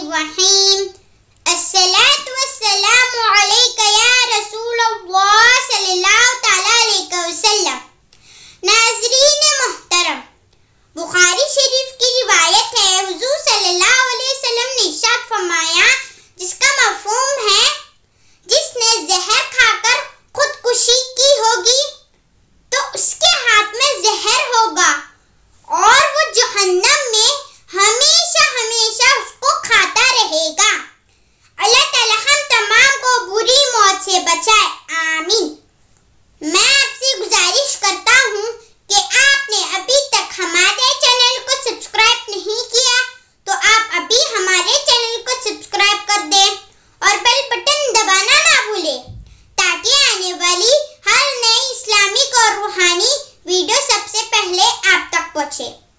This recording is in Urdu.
الرحیم الصلاۃ والسلام علیک یا رسول اللہ صلی اللہ تعالی علیہ وسلم۔ ناظرین محترم، بخاری شریف کی روایت ہے، حضور صلی اللہ علیہ وسلم نے ارشاد فرمایا جس کا مفہوم ہے جس نے زہر کھا کر خودکشی کی ہوگی تو اس کے ہاتھ میں زہر ہوگا اور وہ جہنم میں ہمیشہ ہمیشہ اس کو کھاتا رہے گا۔ اللہ تعالی ہم تمام کو بری موت سے بچائے، آمین۔ میں آپ سے گزارش کرتا ہوں کہ آپ نے ابھی تک ہمارے چینل کو سبسکرائب نہیں کیا تو آپ ابھی ہمارے چینل کو سبسکرائب کر دیں اور بیل بٹن دبانا نہ بھولیں تاکہ آنے والی ہر نئی اسلامک اور روحانی ویڈیو سب سے پہلے آپ تک پہنچے۔